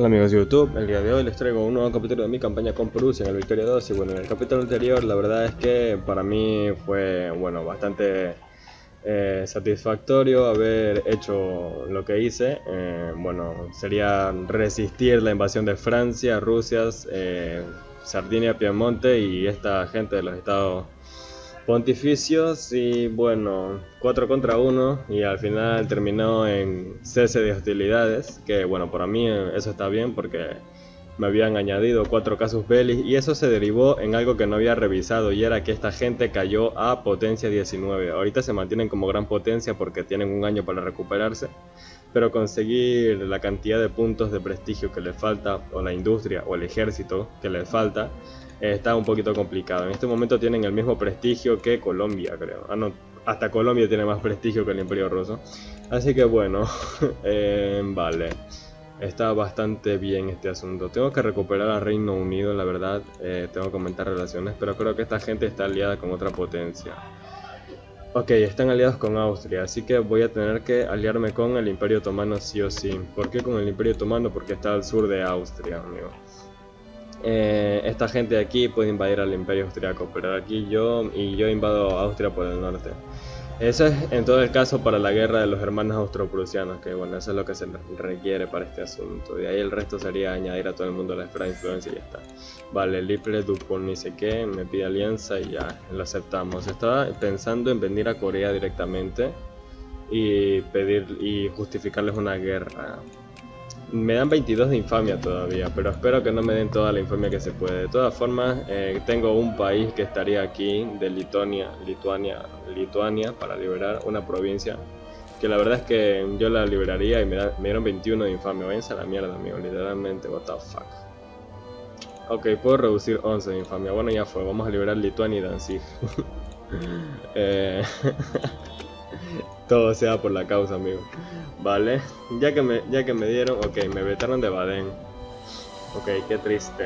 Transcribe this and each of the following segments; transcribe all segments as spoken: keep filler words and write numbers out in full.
Hola amigos de YouTube, el día de hoy les traigo un nuevo capítulo de mi campaña con Prusia en el Victoria dos. Y bueno, en el capítulo anterior la verdad es que para mí fue bueno bastante eh, satisfactorio haber hecho lo que hice. eh, Bueno, sería resistir la invasión de Francia, Rusia, eh, Sardinia, Piemonte y esta gente de los estados pontificios. Y bueno, cuatro contra uno y al final terminó en cese de hostilidades, que bueno, para mí eso está bien porque me habían añadido cuatro casus belli y eso se derivó en algo que no había revisado, y era que esta gente cayó a potencia diecinueve. Ahorita se mantienen como gran potencia porque tienen un año para recuperarse, pero conseguir la cantidad de puntos de prestigio que les falta, o la industria o el ejército que les falta, eh, está un poquito complicado. En este momento tienen el mismo prestigio que Colombia, creo. Ah, no, hasta Colombia tiene más prestigio que el Imperio Ruso. Así que bueno, eh, vale. Está bastante bien este asunto. Tengo que recuperar a Reino Unido, la verdad. Eh, tengo que aumentar relaciones, pero creo que esta gente está aliada con otra potencia. Ok, están aliados con Austria, así que voy a tener que aliarme con el Imperio Otomano sí o sí. ¿Por qué con el Imperio Otomano? Porque está al sur de Austria, amigo. Eh, esta gente de aquí puede invadir al Imperio Austriaco, pero aquí yo y yo invado Austria por el norte. Eso es en todo el caso para la guerra de los hermanos austroprusianos, que bueno, eso es lo que se requiere para este asunto. De ahí el resto sería añadir a todo el mundo la esfera de influencia y ya está. Vale, Liple Dupont ni sé qué, me pide alianza y ya, lo aceptamos. Estaba pensando en venir a Corea directamente y pedir y justificarles una guerra. Me dan veintidós de infamia todavía, pero espero que no me den toda la infamia que se puede. De todas formas, eh, tengo un país que estaría aquí, de Lituania, Lituania, Lituania, para liberar una provincia, que la verdad es que yo la liberaría y me, da, me dieron veintiuno de infamia. Váyanse a la mierda, amigo, literalmente, what the fuck. Ok, puedo reducir once de infamia. Bueno, ya fue, vamos a liberar Lituania y Danzig. eh... Todo sea por la causa, amigo. Vale, ya que me, ya que me dieron, ok, me vetaron de Baden. Ok, qué triste.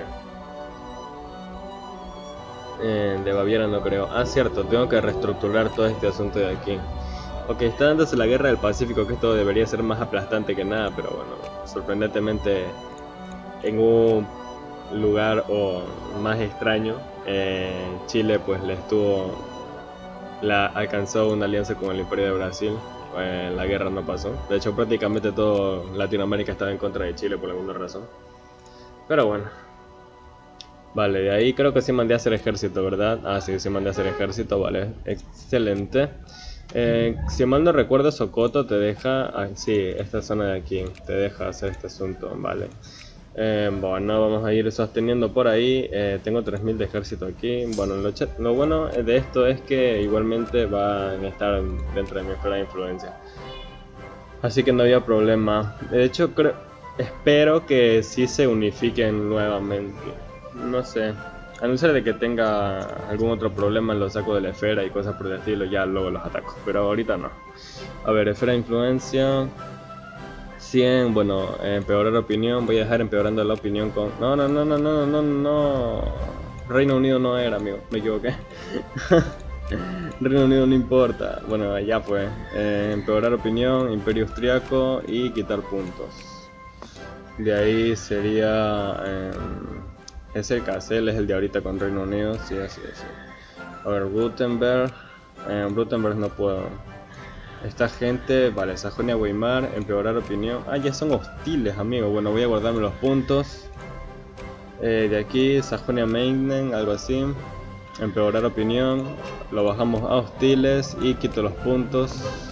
Eh, de Baviera no creo. Ah, cierto, tengo que reestructurar todo este asunto de aquí. Ok, está dándose la guerra del Pacífico, que esto debería ser más aplastante que nada, pero bueno, sorprendentemente en un lugar o más extraño, eh, Chile pues le estuvo... La alcanzó una alianza con el Imperio de Brasil. Eh, la guerra no pasó. De hecho, prácticamente todo Latinoamérica estaba en contra de Chile por alguna razón. Pero bueno. Vale, de ahí creo que sí mandé a hacer ejército, ¿verdad? Ah, sí, sí mandé a hacer ejército, vale. Excelente. Eh, si mal no recuerdo, Sokoto te deja... Ah, sí, esta zona de aquí te deja hacer este asunto, vale. Eh, bueno, vamos a ir sosteniendo por ahí. eh, Tengo tres mil de ejército aquí. Bueno, lo, lo bueno de esto es que igualmente van a estar dentro de mi esfera de influencia, así que no había problema. De hecho, creo, espero que sí se unifiquen nuevamente. No sé, a no ser de que tenga algún otro problema, lo saco de la esfera y cosas por el estilo, ya luego los ataco, pero ahorita no. A ver, esfera de influencia cien, bueno, empeorar opinión, voy a dejar empeorando la opinión con... No, no, no, no, no, no, no, Reino Unido no era, amigo, me equivoqué. Reino Unido no importa, bueno, ya fue. eh, Empeorar opinión, Imperio Austriaco y quitar puntos. De ahí sería... Eh, ese Kassel es el de ahorita con Reino Unido, sí, así, así. A ver, Württemberg, eh, Württemberg no puedo. Esta gente, vale, Sajonia Weimar, empeorar opinión. Ah, ya son hostiles, amigo. Bueno, voy a guardarme los puntos. Eh, de aquí, Sajonia Meiningen, algo así. Empeorar opinión. Lo bajamos a hostiles y quito los puntos.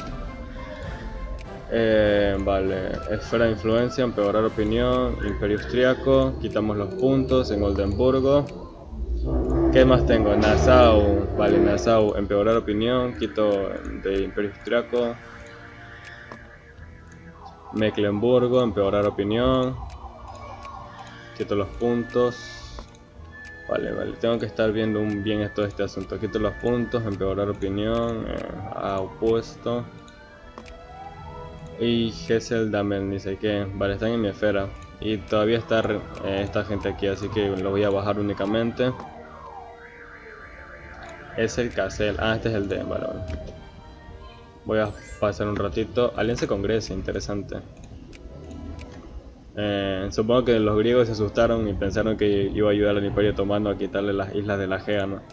Eh, vale, esfera de influencia, empeorar opinión. Imperio Austriaco, quitamos los puntos en Oldenburgo. ¿Qué más tengo? Nassau, vale, Nassau, empeorar opinión, quito de Imperio Austriaco. Mecklenburgo, empeorar opinión, quito los puntos. Vale, vale, tengo que estar viendo un bien esto de este asunto. Quito los puntos, empeorar opinión, eh, a opuesto. Y Hesseldamen, dice que, vale, están en mi esfera. Y todavía está eh, esta gente aquí, así que lo voy a bajar únicamente. Es el Kassel, ah, este es el D, vale, vale. Voy a pasar un ratito. Alianza con Grecia, interesante. Eh, supongo que los griegos se asustaron y pensaron que iba a ayudar al Imperio Otomano a quitarle las islas de la Egea, ¿no?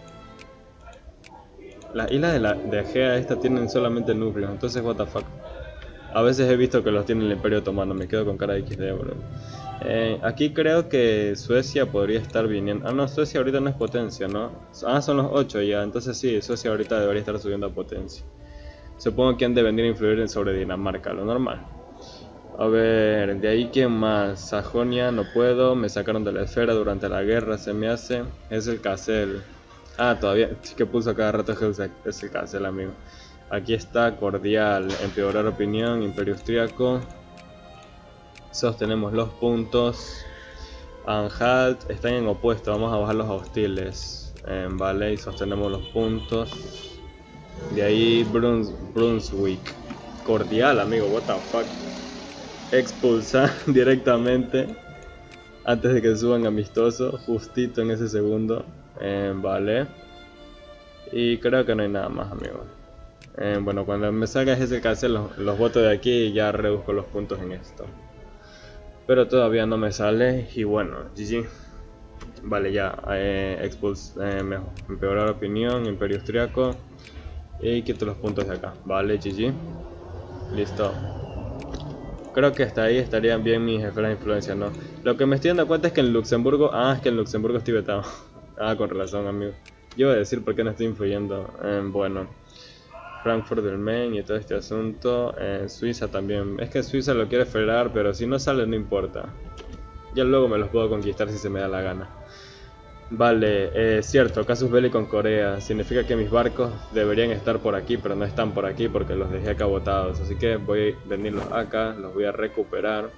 Las islas de la de Egea estas tienen solamente núcleos, entonces what the fuck. A veces he visto que los tiene el Imperio Otomano, me quedo con cara de equis de, bro. Eh, aquí creo que Suecia podría estar viniendo. Ah, no, Suecia ahorita no es potencia, ¿no? Ah, son los ocho ya, entonces sí, Suecia ahorita debería estar subiendo a potencia. Supongo que han de venir a influir sobre Dinamarca, lo normal. A ver, de ahí quién más. Sajonia, no puedo, me sacaron de la esfera durante la guerra, se me hace. Es el Kassel. Ah, todavía, que puso cada rato es el Kassel, amigo. Aquí está, cordial, empeorar opinión, Imperio Austriaco. Sostenemos los puntos. Anhalt, están en opuesto, vamos a bajar los hostiles. Eh, vale, y sostenemos los puntos. De ahí Bruns Brunswick. Cordial, amigo, what the fuck. Expulsar directamente antes de que suban amistoso, justito en ese segundo. Eh, vale. Y creo que no hay nada más, amigo. Eh, bueno, cuando me salga ese Kassel, los, los votos de aquí y ya reduzco los puntos en esto. Pero todavía no me sale y bueno, G G. Vale, ya, eh, expuls eh, mejor, empeorar opinión, Imperio Austriaco. Y quito los puntos de acá, vale, G G. Listo. Creo que hasta ahí estarían bien mis esferas de influencia, ¿no? Lo que me estoy dando cuenta es que en Luxemburgo... Ah, es que en Luxemburgo estoy vetado. Ah, con razón, amigo. Yo iba a decir por qué no estoy influyendo. Eh, bueno... Frankfurt del Main y todo este asunto. Eh, Suiza también. Es que Suiza lo quiere frenar, pero si no sale no importa. Ya luego me los puedo conquistar si se me da la gana. Vale, eh, cierto, casus belli con Corea. Significa que mis barcos deberían estar por aquí, pero no están por aquí porque los dejé acá botados. Así que voy a venirlos acá, los voy a recuperar.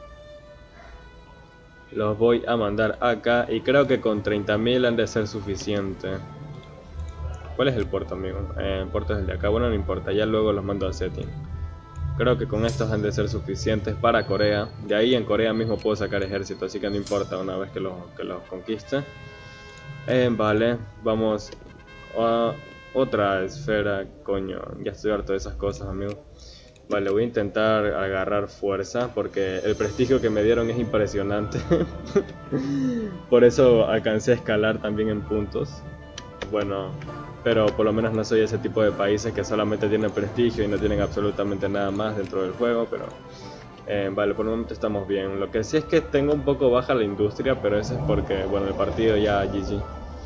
Los voy a mandar acá y creo que con treinta mil han de ser suficiente. ¿Cuál es el puerto, amigo? Eh, el puerto es el de acá. Bueno, no importa, ya luego los mando a setting. Creo que con estos han de ser suficientes para Corea. De ahí en Corea mismo puedo sacar ejército, así que no importa una vez que los, que los conquiste. Eh, vale, vamos a otra esfera, coño. Ya estoy harto de esas cosas, amigo. Vale, voy a intentar agarrar fuerza porque el prestigio que me dieron es impresionante. Por eso alcancé a escalar también en puntos. Bueno... Pero por lo menos no soy ese tipo de países que solamente tienen prestigio y no tienen absolutamente nada más dentro del juego, pero eh, vale, por el momento estamos bien. Lo que sí es que tengo un poco baja la industria, pero eso es porque, bueno, el partido ya G G.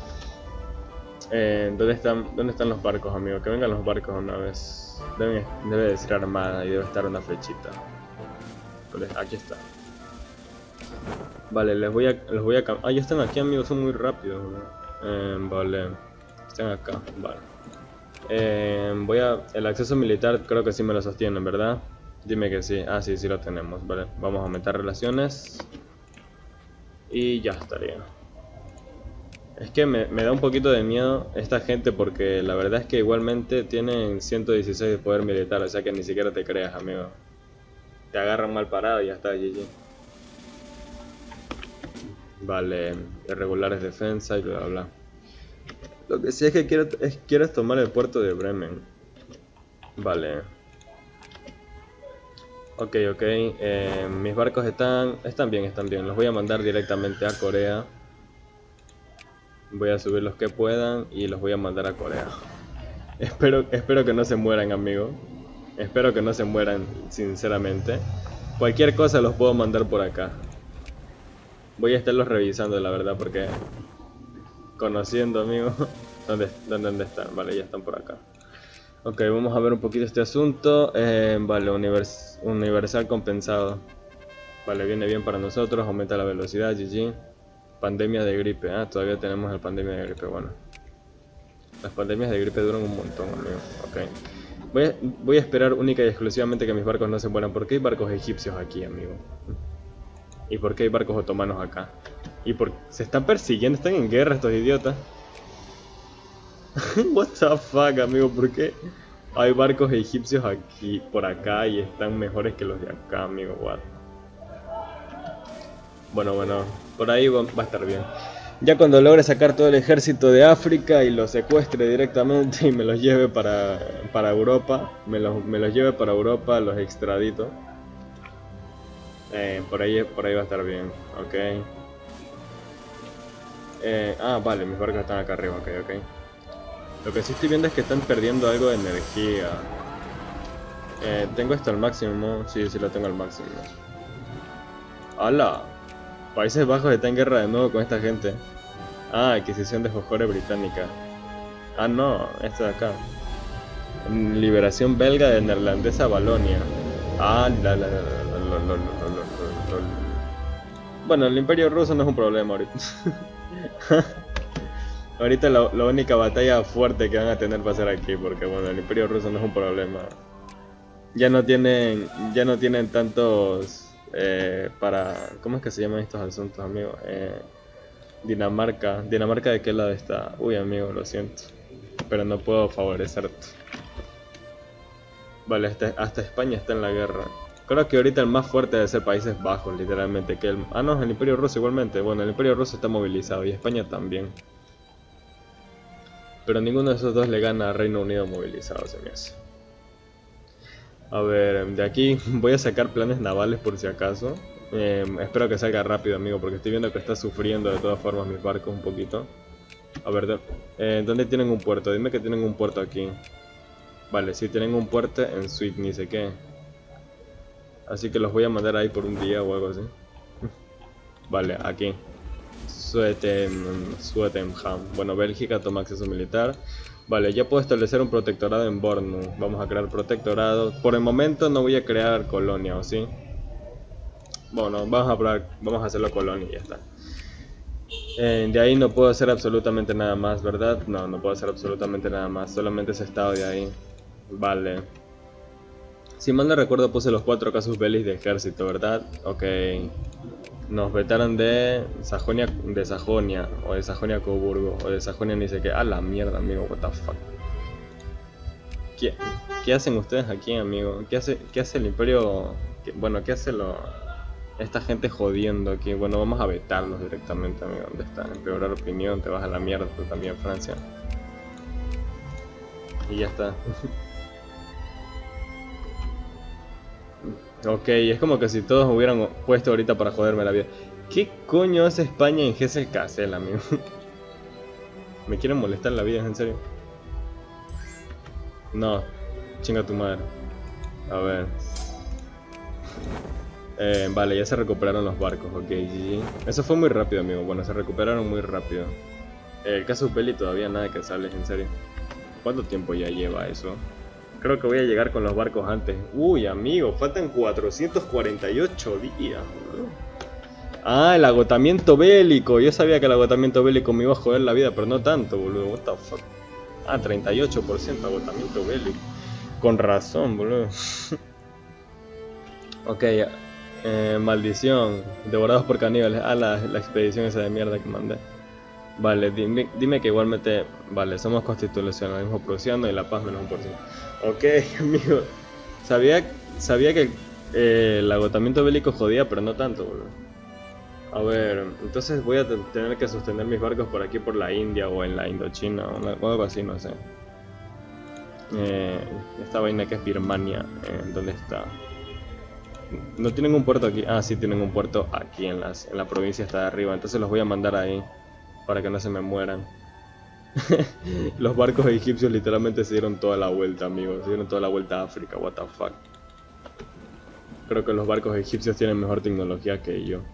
Eh, ¿dónde están, ¿Dónde están los barcos, amigo? Que vengan los barcos una vez. Deben, debe decir armada y debe estar una flechita. Entonces, aquí está. Vale, les voy a... Les voy a ah, ya están aquí, amigos, son muy rápidos, ¿no? eh, Vale... Están acá, vale. Eh, voy a... El acceso militar creo que sí me lo sostienen, ¿verdad? Dime que sí. Ah, sí, sí lo tenemos, vale. Vamos a aumentar relaciones. Y ya estaría. Es que me, me da un poquito de miedo esta gente porque la verdad es que igualmente tienen ciento dieciséis de poder militar, o sea que ni siquiera te creas, amigo. Te agarran mal parado y ya está, G G. Vale, irregulares defensa y bla bla bla. Lo que sí es que quiero, es, quiero tomar el puerto de Bremen. Vale. Ok, ok. Eh, mis barcos están, están bien, están bien. Los voy a mandar directamente a Corea. Voy a subir los que puedan y los voy a mandar a Corea. Espero, espero que no se mueran, amigo. Espero que no se mueran, sinceramente. Cualquier cosa los puedo mandar por acá. Voy a estarlos revisando, la verdad, porque... Conociendo, amigo. ¿Dónde, dónde, ¿Dónde están? Vale, ya están por acá. Ok, vamos a ver un poquito este asunto. Eh, vale, univers universal compensado. Vale, viene bien para nosotros. Aumenta la velocidad, G G. Pandemia de gripe. Ah, todavía tenemos el pandemia de gripe, bueno. Las pandemias de gripe duran un montón, amigo. Ok. Voy a, voy a esperar única y exclusivamente que mis barcos no se mueran. ¿Por qué hay barcos egipcios aquí, amigo? ¿Y por qué hay barcos otomanos acá? ¿Y por se están persiguiendo? ¿Están en guerra estos idiotas? What the fuck, amigo, ¿por qué hay barcos egipcios aquí, por acá y están mejores que los de acá, amigo? What? Bueno, bueno, por ahí va, va a estar bien. Ya cuando logre sacar todo el ejército de África y los secuestre directamente y me los lleve para, para Europa, me los, me los lleve para Europa, los extradito. Eh, por ahí, por ahí va a estar bien, ok. Eh, ah, vale, mis barcos están acá arriba, ok, ok. Lo que sí estoy viendo es que están perdiendo algo de energía. Eh, ¿Tengo esto al máximo? Sí, sí lo tengo al máximo. ¡Hala! Países Bajos está en guerra de nuevo con esta gente. Ah, adquisición de Jojore británica. Ah, no, esta de acá. Liberación belga de neerlandesa Valonia. Ah, la la la la la la la la la. Bueno, el imperio ruso no es un problema ahorita. Ahorita la, la única batalla fuerte que van a tener va a ser aquí, porque bueno, el imperio ruso no es un problema. Ya no tienen, ya no tienen tantos eh, para, ¿cómo es que se llaman estos asuntos, amigo? Eh, Dinamarca, Dinamarca de qué lado está? Uy, amigo, lo siento, pero no puedo favorecerte. Vale, hasta, hasta España está en la guerra. Creo que ahorita el más fuerte debe ser Países Bajos, literalmente. Que el, ah, no, el Imperio Ruso igualmente. Bueno, el Imperio Ruso está movilizado y España también. Pero ninguno de esos dos le gana a Reino Unido movilizado, se me hace. A ver, de aquí voy a sacar planes navales por si acaso. Eh, espero que salga rápido, amigo, porque estoy viendo que está sufriendo de todas formas mis barcos un poquito. A ver, eh, ¿dónde tienen un puerto? Dime que tienen un puerto aquí. Vale, sí, tienen un puerto en Sweet, ni sé qué. Así que los voy a mandar ahí por un día o algo así. Vale, aquí. Suetem, Suetenham. Bueno, Bélgica toma acceso militar. Vale, ya puedo establecer un protectorado en Bornu. Vamos a crear protectorado. Por el momento no voy a crear colonia, ¿o sí? Bueno, vamos a probar, vamos a hacerlo colonia y ya está. Eh, de ahí no puedo hacer absolutamente nada más, ¿verdad? No, no puedo hacer absolutamente nada más. Solamente ese estado de ahí. Vale. Si mal no recuerdo puse los cuatro casus belli de ejército, ¿verdad? Ok. Nos vetaron de Sajonia, de Sajonia, o de Sajonia Coburgo, o de Sajonia ni sé qué. A la mierda, amigo, what the fuck. ¿Qué, qué hacen ustedes aquí, amigo? ¿Qué hace, qué hace el imperio? ¿Qué, bueno, ¿qué hace lo, esta gente jodiendo aquí? Bueno, vamos a vetarlos directamente, amigo. ¿Dónde está? Empeorar opinión, te vas a la mierda tú también, Francia. Y ya está. Ok, es como que si todos hubieran puesto ahorita para joderme la vida. ¿Qué coño hace España en Gesell Kassel, amigo? ¿Me quieren molestar la vida, en serio? No, chinga tu madre. A ver. Eh, vale, ya se recuperaron los barcos, ok, G G. Eso fue muy rápido, amigo. Bueno, se recuperaron muy rápido. El casus belli todavía nada que sale, en serio. ¿Cuánto tiempo ya lleva eso? Creo que voy a llegar con los barcos antes. Uy, amigo, faltan cuatrocientos cuarenta y ocho días, boludo. Ah, el agotamiento bélico. Yo sabía que el agotamiento bélico me iba a joder la vida, pero no tanto, boludo. What the fuck. Ah, treinta y ocho por ciento agotamiento bélico. Con razón, boludo. Ok, eh, maldición. Devorados por caníbales. Ah, la, la expedición esa de mierda que mandé. Vale, dime, dime que igualmente, vale, somos constitucionalismo prusiano y la paz menos un por ciento. Ok, amigo, sabía, sabía que eh, el agotamiento bélico jodía, pero no tanto, boludo. A ver, entonces voy a tener que sostener mis barcos por aquí, por la India o en la Indochina o algo así, no sé. Eh, esta vaina que es Birmania, eh, ¿dónde está? No tienen un puerto aquí, ah, sí tienen un puerto aquí en, las, en la provincia está de arriba, entonces los voy a mandar ahí. Para que no se me mueran. Los barcos egipcios literalmente se dieron toda la vuelta, amigos. Se dieron toda la vuelta a África, what the fuck. Creo que los barcos egipcios tienen mejor tecnología que yo.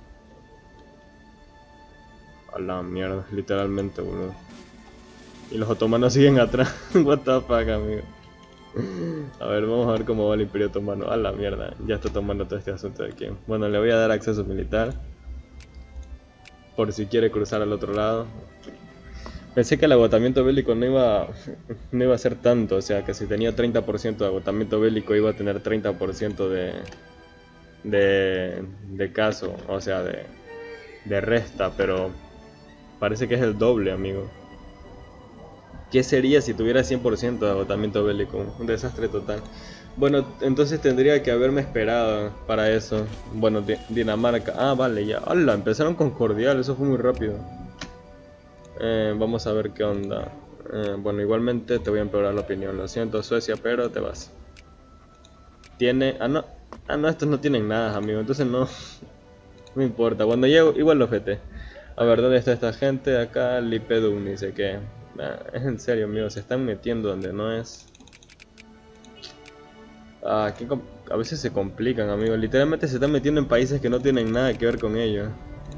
A la mierda, literalmente, boludo. Y los otomanos siguen atrás. What the fuck, amigo. A ver, vamos a ver cómo va el Imperio Otomano. A la mierda, ya está tomando todo este asunto de aquí. Bueno, le voy a dar acceso militar. Por si quiere cruzar al otro lado. Pensé que el agotamiento bélico no iba, no iba a ser tanto, o sea que si tenía treinta por ciento de agotamiento bélico iba a tener treinta por ciento de, de, de caso, o sea de, de resta, pero parece que es el doble, amigo. ¿Qué sería si tuviera cien por ciento de agotamiento bélico? Un desastre total. Bueno, entonces tendría que haberme esperado para eso. Bueno, Dinamarca. Ah, vale, ya. ¡Hala! Empezaron con cordial, eso fue muy rápido. Eh, vamos a ver qué onda. Eh, bueno, igualmente te voy a empeorar la opinión. Lo siento, Suecia, pero te vas. Tiene... Ah, no. Ah, no, estos no tienen nada, amigo, entonces no, no importa. Cuando llego, igual los vete. A ver, ¿dónde está esta gente? Acá, Lipedum dice que... Nah, es en serio, amigo, se están metiendo donde no es. Ah, qué com- a veces se complican, amigo. Literalmente se están metiendo en países que no tienen nada que ver con ellos.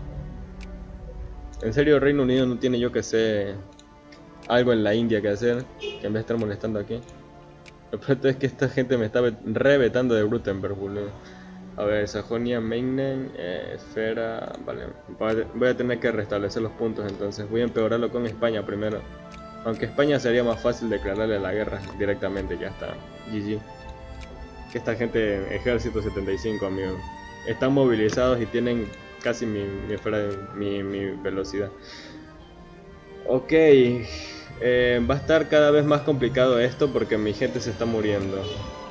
En serio, Reino Unido no tiene, yo que sé, algo en la India que hacer, que en vez de estar molestando aquí. Lo peor es que esta gente me está revetando de Württemberg, boludo. A ver, Sajonia, Meinen, eh, Esfera... Vale, voy a tener que restablecer los puntos entonces. Voy a empeorarlo con España primero. Aunque España sería más fácil declararle la guerra directamente, ya está. G G. Que esta gente, ejército setenta y cinco, amigo. Están movilizados y tienen casi mi, mi, esfera de- mi, mi velocidad. Ok. Eh, va a estar cada vez más complicado esto porque mi gente se está muriendo.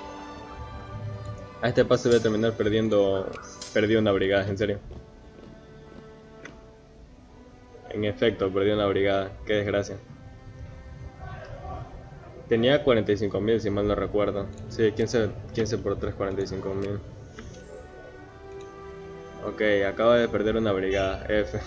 A este paso voy a terminar perdiendo... Perdí una brigada, en serio. En efecto, perdí una brigada. Qué desgracia. Tenía cuarenta y cinco mil, si mal no recuerdo. Sí, quince, quince por tres, cuarenta y cinco mil. Ok, acabo de perder una brigada. F.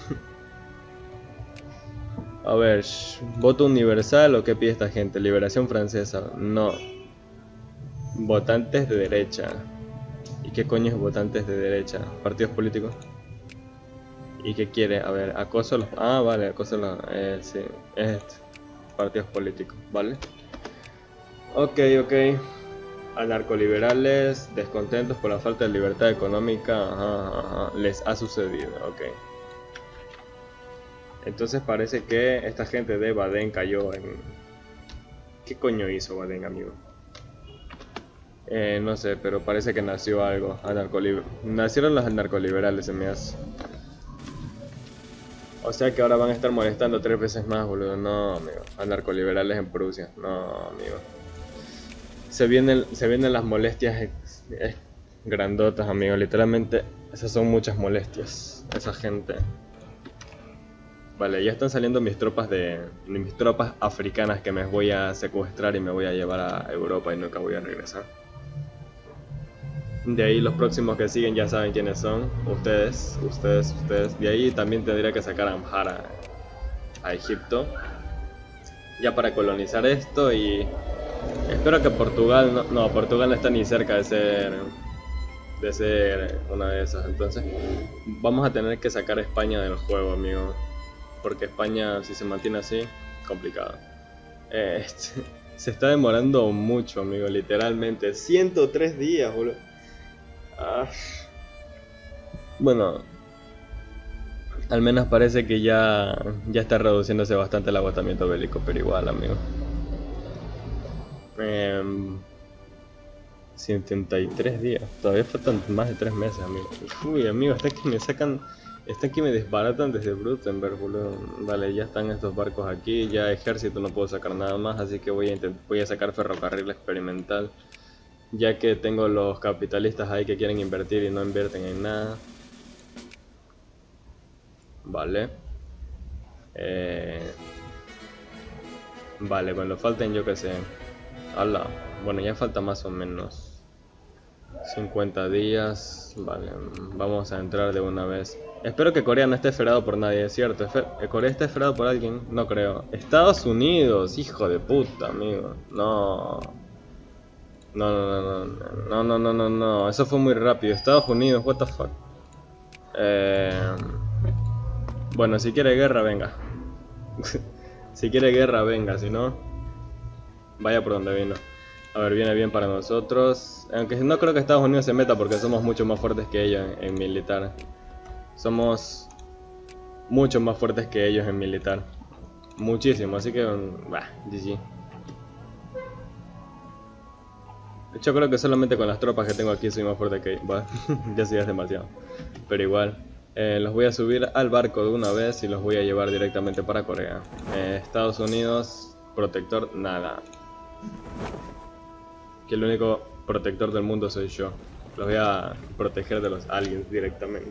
A ver, sh- ¿voto universal o qué pide esta gente? Liberación francesa. No. Votantes de derecha. ¿Y qué coño es votantes de derecha? ¿Partidos políticos? ¿Y qué quiere? A ver, acoso a los... Ah, vale, acoso a los... Eh, sí, es este. Partidos políticos, ¿vale? Ok, ok. Anarcoliberales, descontentos por la falta de libertad económica, ajá, ajá, ajá, les ha sucedido, ok. Entonces parece que esta gente de Baden cayó en... ¿Qué coño hizo Baden, amigo? Eh, no sé, pero parece que nació algo. Anarcoliber... Nacieron los anarcoliberales, se me hace. O sea que ahora van a estar molestando tres veces más, boludo. No, amigo. Anarcoliberales en Prusia. No, amigo. Se vienen, se vienen las molestias ex- ex- grandotas, amigo. Literalmente, esas son muchas molestias. Esa gente. Vale, ya están saliendo mis tropas de, mis tropas africanas que me voy a secuestrar y me voy a llevar a Europa y nunca voy a regresar. De ahí los próximos que siguen ya saben quiénes son. Ustedes, ustedes, ustedes. De ahí también tendría que sacar a Amhara a Egipto. Ya para colonizar esto y... Espero que Portugal no, no, Portugal no está ni cerca de ser de ser una de esas. Entonces vamos a tener que sacar a España del juego, amigo. Porque España, si se mantiene así, complicado. Eh, este, se está demorando mucho, amigo, literalmente. ciento tres días, boludo. Ah, bueno, al menos parece que ya, ya está reduciéndose bastante el agotamiento bélico, pero igual, amigo. Em, setenta y tres días, todavía faltan más de tres meses, amigo. Uy, amigo, hasta que me sacan, está que me desbaratan desde Württemberg, boludo. Vale, ya están estos barcos aquí, ya ejército no puedo sacar nada más, así que voy a intent- voy a sacar ferrocarril experimental. Ya que tengo los capitalistas ahí que quieren invertir y no invierten en nada. Vale. Eh, vale, cuando falten yo que sé. Ala. Bueno, ya falta más o menos cincuenta días. Vale, vamos a entrar de una vez. Espero que Corea no esté esperado por nadie, ¿es cierto? Esfe- ¿Corea está esperado por alguien? No creo. Estados Unidos, hijo de puta, amigo. No. No, no, no, no, no, no, no, no, eso fue muy rápido. Estados Unidos, what the fuck. Eh, bueno, si quiere guerra, venga. Si quiere guerra, venga, si no, vaya por donde vino. A ver, viene bien para nosotros. Aunque no creo que Estados Unidos se meta porque somos mucho más fuertes que ellos en, en militar. Somos mucho más fuertes que ellos en militar. Muchísimo, así que, bah, G G. Yo creo que solamente con las tropas que tengo aquí soy más fuerte que... Bueno, ya sí es demasiado. Pero igual. Eh, los voy a subir al barco de una vez y los voy a llevar directamente para Corea. Eh, Estados Unidos, protector, nada. Que el único protector del mundo soy yo. Los voy a proteger de los aliens directamente.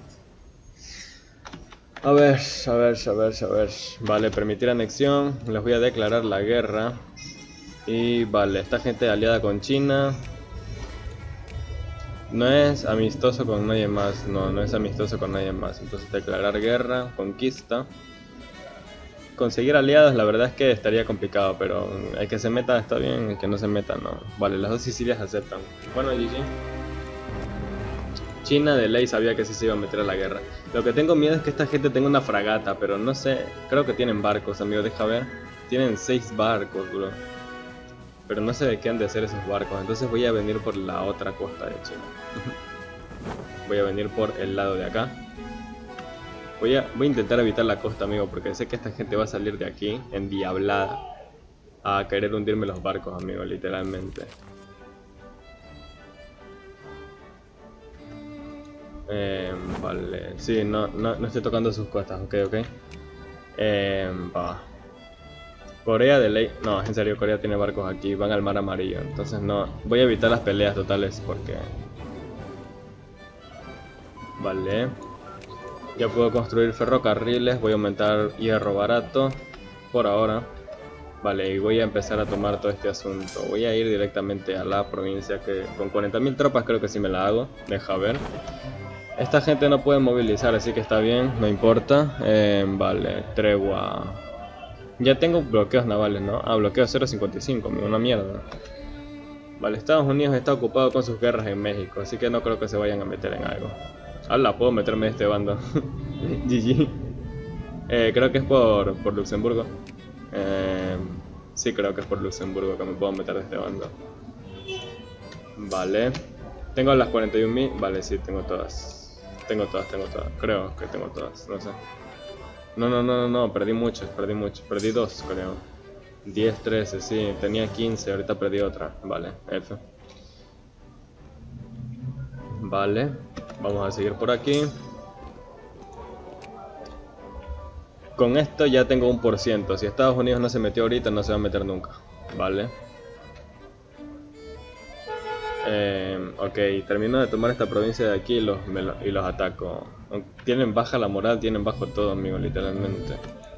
A ver, a ver, a ver, a ver. Vale, permitir anexión. Les voy a declarar la guerra. Y vale, esta gente aliada con China. No es amistoso con nadie más, no, no es amistoso con nadie más. Entonces declarar guerra, conquista. Conseguir aliados la verdad es que estaría complicado, pero el que se meta está bien, el que no se meta no. Vale, las dos Sicilias aceptan. Bueno, G G. China de ley sabía que sí se iba a meter a la guerra. Lo que tengo miedo es que esta gente tenga una fragata, pero no sé, creo que tienen barcos, amigo, deja ver. Tienen seis barcos, bro. Pero no sé de qué han de hacer esos barcos, entonces voy a venir por la otra costa de China. Voy a venir por el lado de acá. Voy a, voy a intentar evitar la costa, amigo, porque sé que esta gente va a salir de aquí endiablada a querer hundirme los barcos, amigo, literalmente. Eh, vale, sí, no, no, no estoy tocando sus costas, ok, ok. Eh, va. Corea de ley, no, en serio, Corea tiene barcos aquí, van al mar amarillo, entonces no, voy a evitar las peleas totales porque... Vale. Ya puedo construir ferrocarriles, voy a aumentar hierro barato, por ahora. Vale, y voy a empezar a tomar todo este asunto, voy a ir directamente a la provincia que con cuarenta mil tropas creo que sí me la hago, deja ver. Esta gente no puede movilizar, así que está bien, no importa. Eh, vale, tregua. Ya tengo bloqueos navales, ¿no? Ah, bloqueo cero cincuenta y cinco, una mierda. Vale, Estados Unidos está ocupado con sus guerras en México, así que no creo que se vayan a meter en algo. Hala, puedo meterme en este bando. G G. Eh, creo que es por, por Luxemburgo. Eh, sí, creo que es por Luxemburgo que me puedo meter de este bando. Vale. Tengo las cuarenta y un mil. Vale, sí, tengo todas. Tengo todas, tengo todas. Creo que tengo todas, no sé. No, no, no, no, no, perdí muchos, perdí muchos. Perdí dos, creo. diez, trece, sí. Tenía quince, ahorita perdí otra. Vale, F. Vale. Vamos a seguir por aquí. Con esto ya tengo un por ciento. Si Estados Unidos no se metió ahorita, no se va a meter nunca. Vale. Eh, ok, termino de tomar esta provincia de aquí y los, me lo, y los ataco. Tienen baja la moral, tienen bajo todo, amigo, literalmente.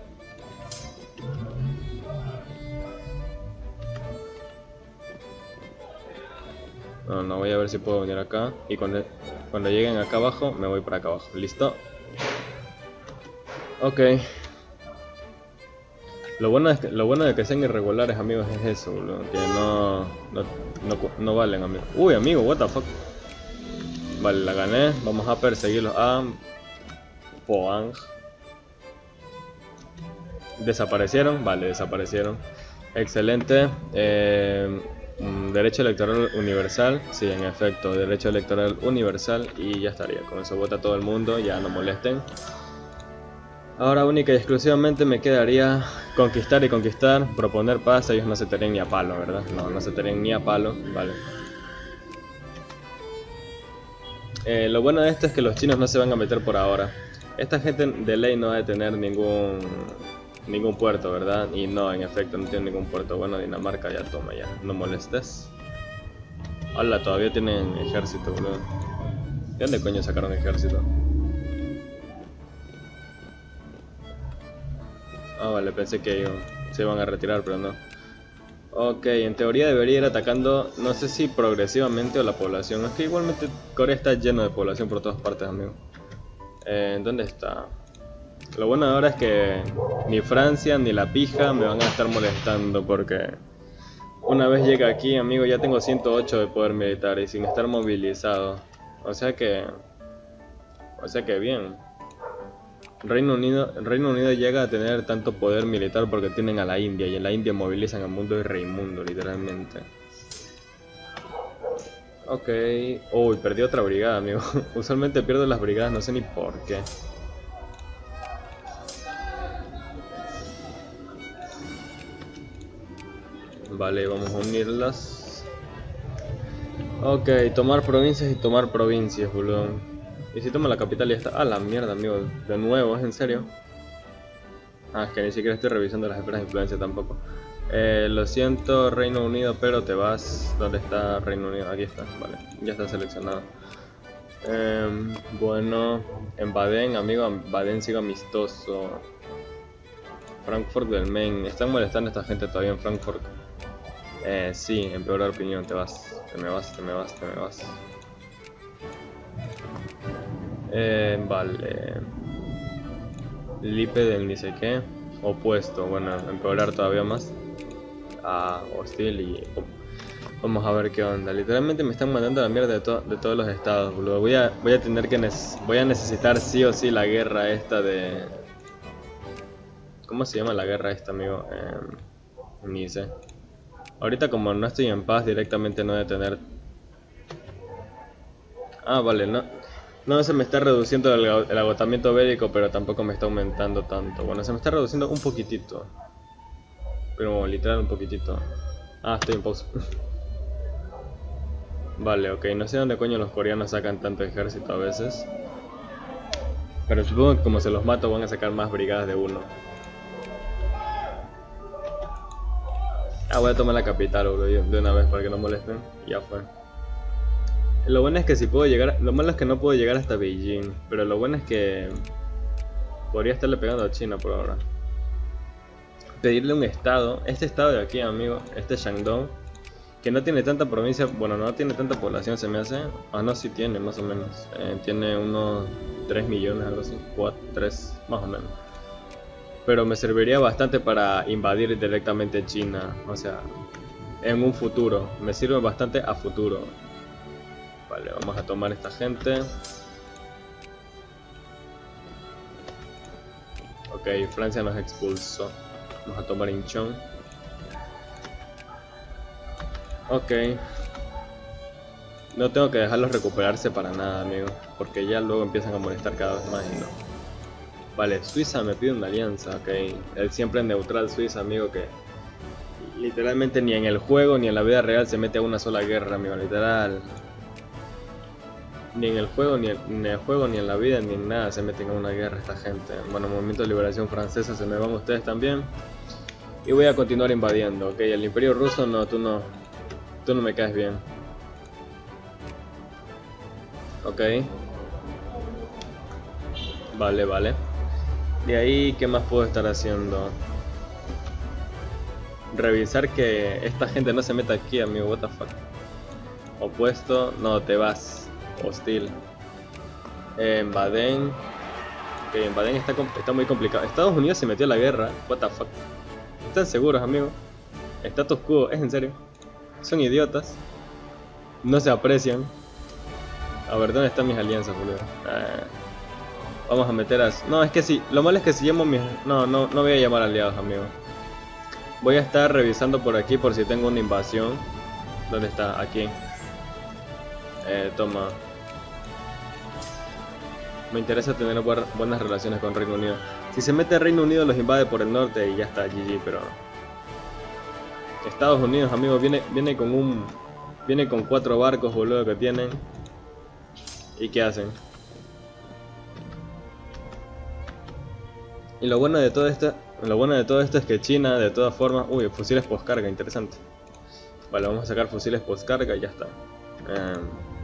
No, no, voy a ver si puedo venir acá. Y cuando, cuando lleguen acá abajo, me voy para acá abajo. ¿Listo? Ok. Lo bueno, es que, lo bueno de que sean irregulares, amigos, es eso, bro, que no, no, no, no valen, amigos. Uy, amigo, what the fuck. Vale, la gané. Vamos a perseguirlos a Poang. ¿Desaparecieron? Vale, desaparecieron. Excelente. Eh, derecho electoral universal. Sí, en efecto, derecho electoral universal. Y ya estaría. Con eso vota todo el mundo, ya no molesten. Ahora única y exclusivamente me quedaría conquistar y conquistar, proponer paz. Ellos no se tenían ni a palo, ¿verdad? No, no se tenían ni a palo, vale. Eh, lo bueno de esto es que los chinos no se van a meter por ahora. Esta gente de ley no va a tener ningún ningún puerto, ¿verdad? Y no, en efecto, no tiene ningún puerto. Bueno, Dinamarca ya toma ya, no molestes. Hola, todavía tienen ejército, bro. ¿De dónde coño sacaron ejército? Ah, vale, pensé que se iban a retirar, pero no. Ok, en teoría debería ir atacando, no sé si progresivamente o la población. Es que igualmente Corea está lleno de población por todas partes, amigo. Eh, ¿Dónde está? Lo bueno ahora es que ni Francia ni la pija me van a estar molestando porque una vez llega aquí, amigo, ya tengo ciento ocho de poder militar y sin estar movilizado. O sea que... O sea que bien. Reino Unido, Reino Unido llega a tener tanto poder militar porque tienen a la India y en la India movilizan al mundo y reimundo, literalmente. Ok. Uy, perdí otra brigada, amigo. Usualmente pierdo las brigadas, no sé ni por qué. Vale, vamos a unirlas. Ok, tomar provincias y tomar provincias, boludo. Y si toma la capital ya está... Ah, la mierda, amigo. De nuevo, ¿es en serio? Ah, es que ni siquiera estoy revisando las esferas de influencia tampoco. Eh, lo siento, Reino Unido, pero te vas... ¿Dónde está Reino Unido? Aquí está, vale. Ya está seleccionado. Eh, bueno, en Baden, amigo, Baden sigue amistoso. Frankfurt del Main. ¿Están molestando a esta gente todavía en Frankfurt? Eh, sí, en peor opinión, te vas. Te me vas, te me vas, te me vas. Eh, vale. Lipe del ni sé qué. Opuesto. Bueno, empeorar todavía más. Ah, hostil y... Vamos a ver qué onda. Literalmente me están mandando a la mierda de, to de todos los estados, boludo. Voy a, voy a tener que... Voy a necesitar sí o sí la guerra esta de... ¿Cómo se llama la guerra esta, amigo? Eh, ni sé. Ahorita como no estoy en paz, directamente no voy a tener... Ah, vale, no... No se me está reduciendo el, el agotamiento bélico, pero tampoco me está aumentando tanto. Bueno, se me está reduciendo un poquitito. Pero literal un poquitito. Ah, estoy en pausa. Vale, ok, no sé dónde coño los coreanos sacan tanto ejército a veces. Pero supongo que como se los mato van a sacar más brigadas de uno. Ah, voy a tomar la capital, bro, de una vez para que no molesten. Y ya fue. Lo bueno es que si puedo llegar... Lo malo es que no puedo llegar hasta Beijing. Pero lo bueno es que... Podría estarle pegando a China por ahora. Pedirle un estado. Este estado de aquí, amigo. Este Shandong. Que no tiene tanta provincia, bueno, no tiene tanta población, se me hace. Ah, no, sí tiene, más o menos. Eh, tiene unos tres millones, algo así. cuatro, tres, más o menos. Pero me serviría bastante para invadir directamente China. O sea, en un futuro. Me sirve bastante a futuro. Vale, vamos a tomar esta gente. Ok, Francia nos expulsó. Vamos a tomar Incheon. Ok. No tengo que dejarlos recuperarse para nada, amigo. Porque ya luego empiezan a molestar cada vez más y no. Vale, Suiza me pide una alianza, ok. El siempre neutral Suiza, amigo, que... Literalmente ni en el juego ni en la vida real se mete a una sola guerra, amigo, literal. Ni en el juego, ni en, ni en el juego, ni en la vida, ni en nada se meten a una guerra esta gente. Bueno, Movimiento de Liberación Francesa, se me van ustedes también. Y voy a continuar invadiendo, ok. El Imperio Ruso, no, tú no... Tú no me caes bien. Ok. Vale, vale. De ahí, ¿qué más puedo estar haciendo? Revisar que esta gente no se meta aquí, amigo. What the fuck. Opuesto. No, te vas. Hostil. Eh, en Baden. Ok, en Baden está, está muy complicado. Estados Unidos se metió a la guerra. What the fuck. ¿Están seguros, amigo? Status quo. ¿Es en serio? Son idiotas. No se aprecian. A ver, ¿dónde están mis alianzas, boludo? Eh, vamos a meter a... No, es que si... Lo malo es que si llamo mis... No, no, no voy a llamar aliados, amigo. Voy a estar revisando por aquí por si tengo una invasión. ¿Dónde está? Aquí. Eh, toma. Me interesa tener buenas relaciones con Reino Unido. Si se mete Reino Unido los invade por el norte y ya está, G G, pero... Estados Unidos, amigo, viene, viene con un... Viene con cuatro barcos, boludo, que tienen. ¿Y qué hacen? Y lo bueno de todo esto... Lo bueno de todo esto es que China, de todas formas... Uy, fusiles postcarga, interesante. Vale, vamos a sacar fusiles postcarga y ya está. Eh...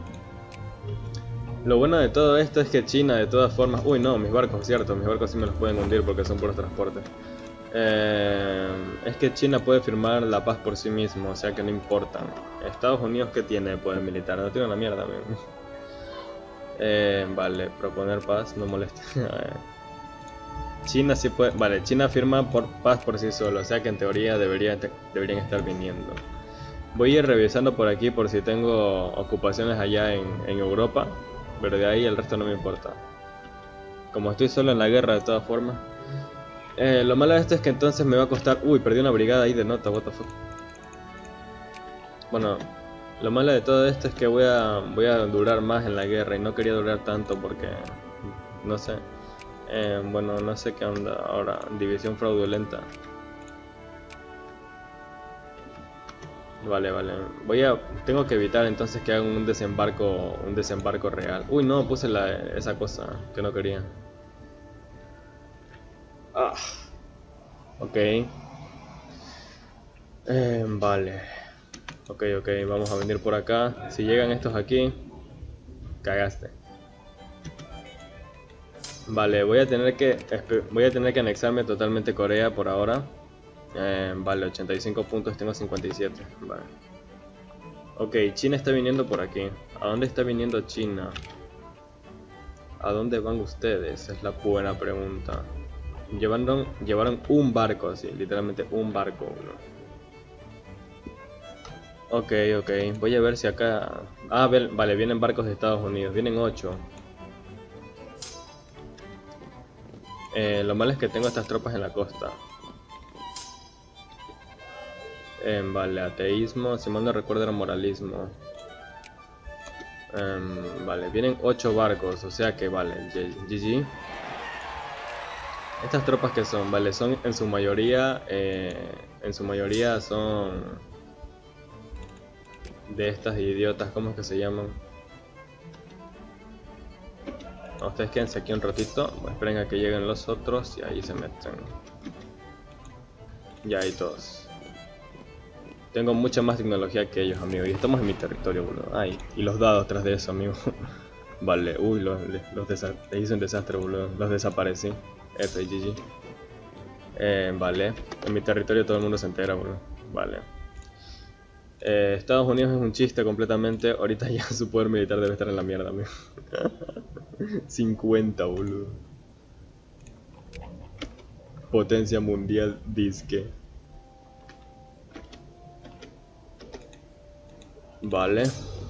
Lo bueno de todo esto es que China, de todas formas... Uy, no, mis barcos, cierto, mis barcos sí me los pueden hundir porque son puros transportes. Eh, es que China puede firmar la paz por sí mismo, o sea que no importa. Estados Unidos, ¿qué tiene de poder militar? No tiene una mierda, amigo. Eh, vale, proponer paz, no molesta. China sí puede... Vale, China firma por paz por sí solo, o sea que en teoría debería, deberían estar viniendo. Voy a ir revisando por aquí por si tengo ocupaciones allá en, en Europa, pero de ahí el resto no me importa. Como estoy solo en la guerra de todas formas. Eh, lo malo de esto es que entonces me va a costar... Uy, perdí una brigada ahí de nota, what the fuck. Bueno, lo malo de todo esto es que voy a, voy a durar más en la guerra y no quería durar tanto porque... No sé. Eh, bueno, no sé qué onda ahora. División fraudulenta. Vale, vale. Voy a... Tengo que evitar entonces que hagan un desembarco, un desembarco real. Uy, no, puse la, esa cosa que no quería. Ah, ok. Eh, vale. Ok, ok, vamos a venir por acá. Si llegan estos aquí, cagaste. Vale, voy a tener que voy a tener que anexarme totalmente Corea por ahora. Eh, vale, ochenta y cinco puntos, tengo cincuenta y siete. Vale. Ok, China está viniendo por aquí. ¿A dónde está viniendo China? ¿A dónde van ustedes? Es la buena pregunta. Llevaron, llevaron un barco así, literalmente un barco. ¿No? Ok, ok. Voy a ver si acá... Ah, vale, vienen barcos de Estados Unidos. Vienen ocho. Eh, lo malo es que tengo estas tropas en la costa. Eh, vale, ateísmo. Si mal no recuerdo era moralismo. Eh, vale, vienen ocho barcos. O sea que vale, G G. Estas tropas que son, vale, son en su mayoría... Eh, en su mayoría son... De estas idiotas, ¿cómo es que se llaman? No, ustedes quédense aquí un ratito. Esperen a que lleguen los otros y ahí se meten. Ya hay todos. Tengo mucha más tecnología que ellos, amigo. Y estamos en mi territorio, boludo. Ay, y los dados tras de eso, amigo. Vale, uy, los, los les hice un desastre, boludo. Los desaparecí. F, G G. Eh, vale. En mi territorio todo el mundo se entera, boludo. Vale. Eh, Estados Unidos es un chiste completamente. Ahorita ya su poder militar debe estar en la mierda, amigo. cincuenta, boludo. Potencia mundial disque. Vale.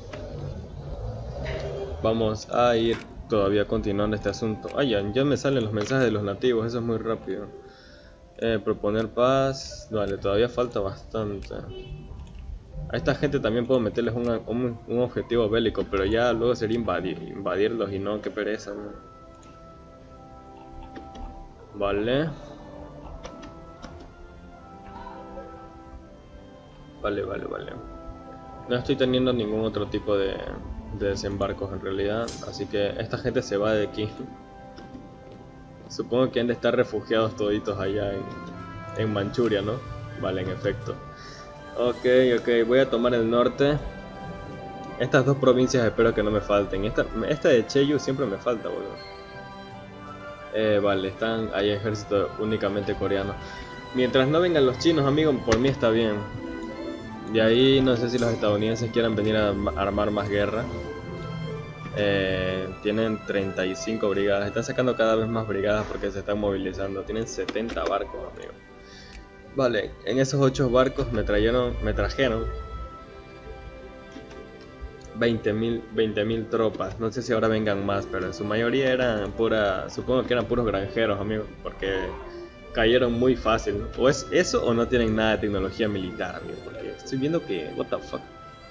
Vamos a ir todavía continuando este asunto. Ah, ya, ya me salen los mensajes de los nativos. Eso es muy rápido. Eh, proponer paz. Vale, todavía falta bastante. A esta gente también puedo meterles un, un, un objetivo bélico, pero ya luego sería invadir, invadirlos y no, qué pereza, ¿no? Vale. Vale, vale, vale. No estoy teniendo ningún otro tipo de, de desembarcos en realidad, así que esta gente se va de aquí. Supongo que han de estar refugiados toditos allá en, en Manchuria, ¿no? Vale, en efecto. Ok, ok, voy a tomar el norte. Estas dos provincias espero que no me falten. Esta, esta de Cheyu siempre me falta, boludo. Eh, vale, están ahí ejército únicamente coreano. Mientras no vengan los chinos, amigo, por mí está bien. De ahí no sé si los estadounidenses quieran venir a armar más guerra. Eh, tienen treinta y cinco brigadas. Están sacando cada vez más brigadas porque se están movilizando. Tienen setenta barcos, amigo. Vale, en esos ocho barcos me trajeron, me trajeron veinte mil tropas. No sé si ahora vengan más, pero en su mayoría eran pura, supongo que eran puros granjeros, amigos, porque cayeron muy fácil. O es eso o no tienen nada de tecnología militar, amigo, porque estoy viendo que, what the fuck.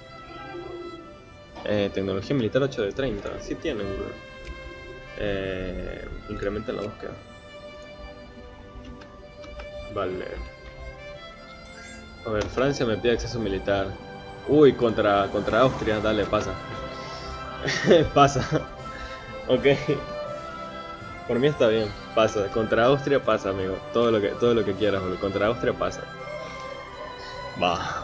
Eh, tecnología militar ocho de treinta, sí tienen, bro. Eh, incrementen la búsqueda. Vale. A ver, Francia me pide acceso militar. Uy, contra, contra Austria, dale, pasa. Pasa. Ok. Por mí está bien, pasa. Contra Austria pasa, amigo. Todo lo que, todo lo que quieras, boludo. Contra Austria pasa. Va.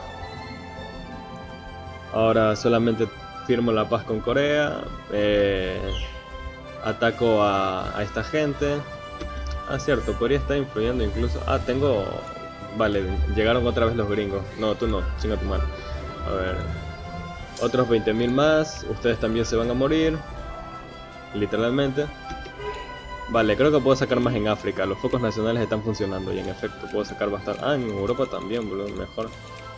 Ahora solamente firmo la paz con Corea. Eh, ataco a, a esta gente. Ah, cierto, podría estar influyendo incluso. Ah, tengo... Vale, llegaron otra vez los gringos. No, tú no, chinga tu mano. A ver. Otros veinte mil más. Ustedes también se van a morir. Literalmente. Vale, creo que puedo sacar más en África. Los focos nacionales están funcionando y en efecto puedo sacar bastante. Ah, en Europa también, boludo, mejor.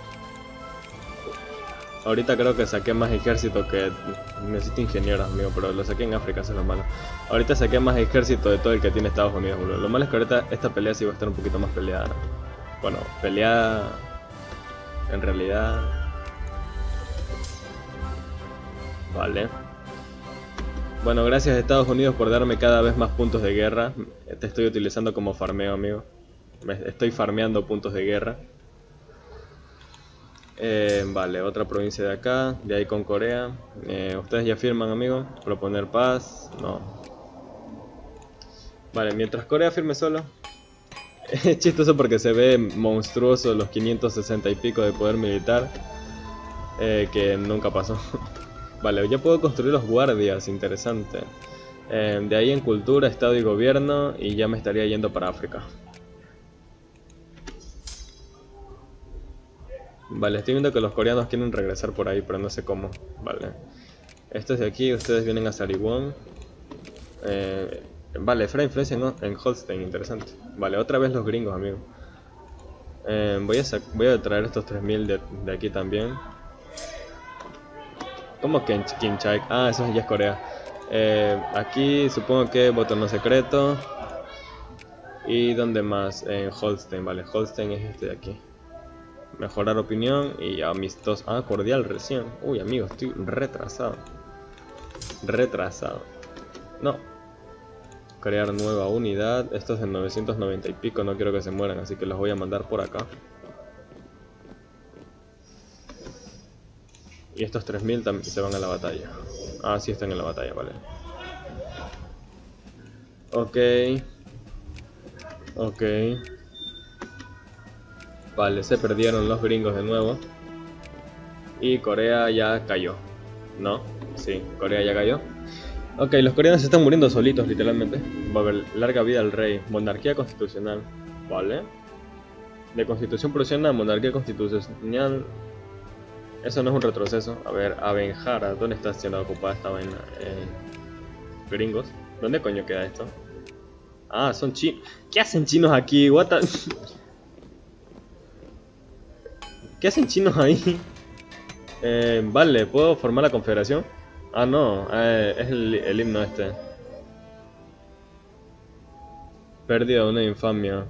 Ahorita creo que saqué más ejército que... Necesito ingenieros, amigo, pero lo saqué en África, eso es lo malo. Ahorita saqué más ejército de todo el que tiene Estados Unidos, boludo. Lo malo es que ahorita esta pelea sí va a estar un poquito más peleada. Bueno, peleada... En realidad... Vale. Bueno, gracias a Estados Unidos por darme cada vez más puntos de guerra. Te estoy utilizando como farmeo, amigo. Me estoy farmeando puntos de guerra. Eh, vale, otra provincia de acá. De ahí con Corea. Eh, Ustedes ya firman, amigo. Proponer paz. No. Vale, mientras Corea firme solo. Es chistoso porque se ve monstruoso los quinientos sesenta y pico de poder militar. Eh, que nunca pasó. Vale, ya puedo construir los guardias, interesante. Eh, de ahí en cultura, estado y gobierno, y ya me estaría yendo para África. Vale, estoy viendo que los coreanos quieren regresar por ahí, pero no sé cómo. Vale. Estos de aquí, ustedes vienen a Sariwon. Eh, vale, Fra influencia en, en Holstein, interesante. Vale, otra vez los gringos, amigo. Eh, voy, a voy a traer estos tres mil de, de aquí también. ¿Cómo que en Kimchai? Ah, eso ya es Corea. Eh, aquí supongo que botón no secreto. ¿Y dónde más? En Holstein, vale. Holstein es este de aquí. Mejorar opinión y amistoso. Ah, cordial recién. Uy, amigo, estoy retrasado. Retrasado. No. Crear nueva unidad. Estos de novecientos noventa y pico. No quiero que se mueran, así que los voy a mandar por acá. Y estos tres mil también se van a la batalla. Ah, sí están en la batalla, vale. Ok. Ok. Vale, se perdieron los gringos de nuevo. Y Corea ya cayó. ¿No? Sí, Corea ya cayó. Ok, los coreanos se están muriendo solitos, literalmente. Va a haber larga vida al rey. Monarquía constitucional. Vale. De constitución prusiana a monarquía constitucional. Eso no es un retroceso. A ver, Abenjara. ¿Dónde está siendo ocupada esta vaina? Eh, gringos. ¿Dónde coño queda esto? Ah, son chinos. ¿Qué hacen chinos aquí? What the... ¿Qué hacen chinos ahí? Eh, vale, ¿puedo formar la confederación? Ah, no, eh, es el, el himno este. Pérdida de una infamia.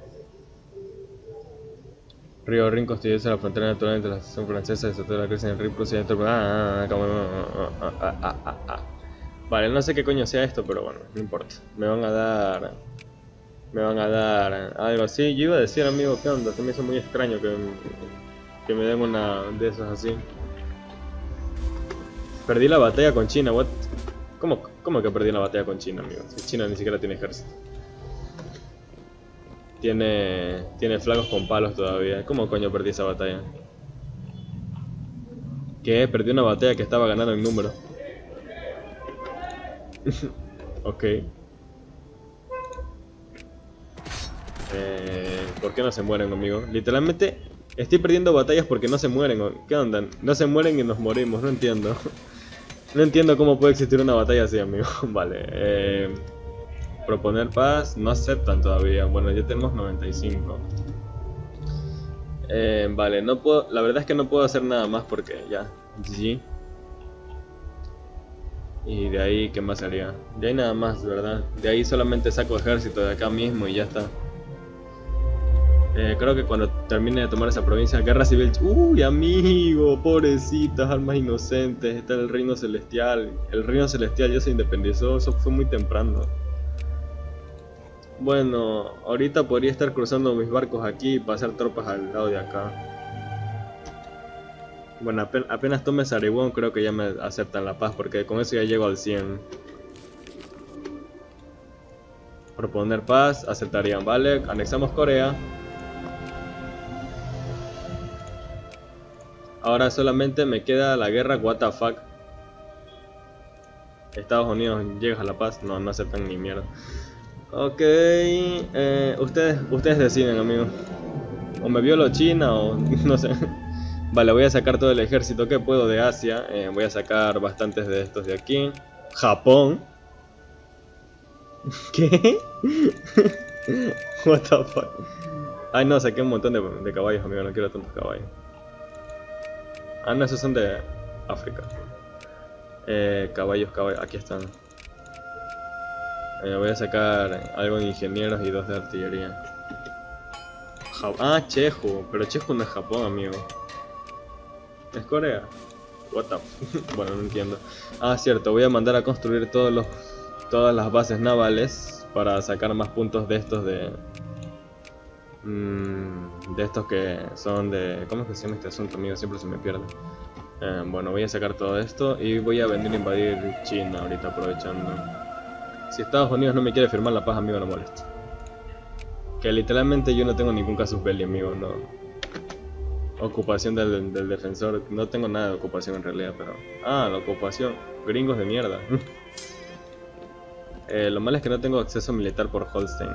Río Rin constituye la frontera natural entre la Asociación Francesa y la crisis en el Rin Prusia y ah, ah, ah, ah, ah, ah, ah. Vale, no sé qué coño sea esto, pero bueno, no importa. Me van a dar... Me van a dar algo así. Yo iba a decir, amigo, ¿qué onda? Se me hizo muy extraño que, que me den una de esas así. Perdí la batalla con China, what? ¿Cómo, cómo que perdí la batalla con China, amigo? Si China ni siquiera tiene ejército. Tiene, tiene flagos con palos todavía. ¿Cómo coño perdí esa batalla? ¿Qué? Perdí una batalla que estaba ganando en número. Ok. Eh, ¿Por qué no se mueren, amigo? Literalmente estoy perdiendo batallas porque no se mueren. ¿Qué onda? No se mueren y nos morimos, no entiendo. No entiendo cómo puede existir una batalla así, amigo. Vale. Eh, proponer paz. No aceptan todavía. Bueno, ya tenemos noventa y cinco. Eh, vale, no puedo. La verdad es que no puedo hacer nada más porque ya. G G. Y de ahí, ¿qué más haría? De ahí nada más, ¿verdad? De ahí solamente saco ejército de acá mismo y ya está. Eh, creo que cuando termine de tomar esa provincia, guerra civil. Uy, amigo, pobrecitas, almas inocentes. Está el reino celestial. El reino celestial ya se independizó. Eso fue muy temprano. Bueno, ahorita podría estar cruzando mis barcos aquí y pasar tropas al lado de acá. Bueno, apenas, apenas tome Sarewon, creo que ya me aceptan la paz, porque con eso ya llego al cien. Proponer paz, aceptarían, vale. Anexamos Corea. Ahora solamente me queda la guerra, what the fuck. Estados Unidos llega a la paz, no, no aceptan ni mierda. Ok, eh, ustedes, ustedes deciden, amigos. O me violo China o no sé. Vale, voy a sacar todo el ejército que puedo de Asia. Eh, voy a sacar bastantes de estos de aquí. Japón. ¿Qué? What the fuck. Ay no, saqué un montón de, de caballos, amigo, no quiero tantos caballos. Ah, no, esos son de África. Eh, caballos, caballos, aquí están. Eh, voy a sacar algo de ingenieros y dos de artillería. Ja ah, Cheju, pero Cheju no es Japón, amigo. ¿Es Corea? What the f bueno, no entiendo. Ah, cierto, voy a mandar a construir todos los, todas las bases navales para sacar más puntos de estos de... Mmm, de estos que son de... ¿Cómo es que se llama este asunto, amigo? Siempre se me pierde. Eh, bueno, voy a sacar todo esto y voy a venir a invadir China ahorita aprovechando. Si Estados Unidos no me quiere firmar la paz, amigo, no molesta. Que literalmente yo no tengo ningún casus belli, amigo, no. Ocupación del, del defensor, no tengo nada de ocupación en realidad, pero... Ah, la ocupación, gringos de mierda. eh, lo malo es que no tengo acceso militar por Holstein.